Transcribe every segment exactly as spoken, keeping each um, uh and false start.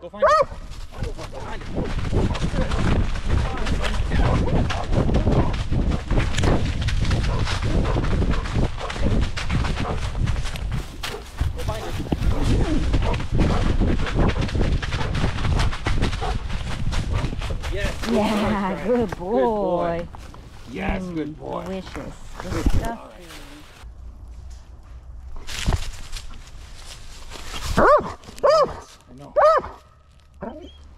Go find it. Go find it. Go find it. Yes. Yeah, good boy. Good boy. Yes, mm, good boy. Delicious. Good, Good stuff. boy. I know. Huh?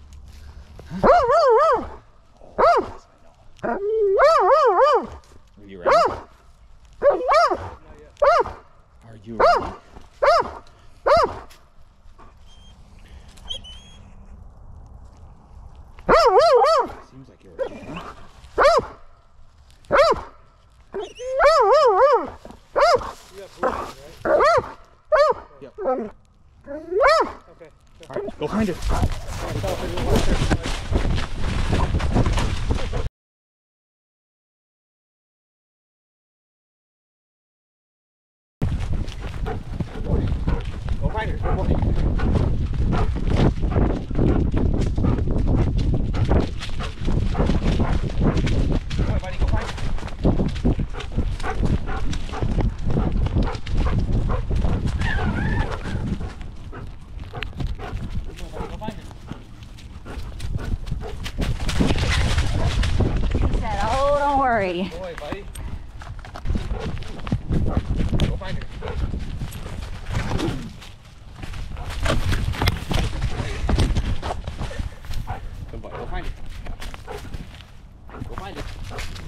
Oh, yes, I know. Are you ready? Are you ready? Seems like you're ready, huh? You have blue eyes, right? Yep. Okay. Alright, go find it. Go find her. Good boy. Come on, buddy. Go find her. He said, oh, don't worry. Good boy, buddy. Go find her. Good boy. Go find it. Go find it.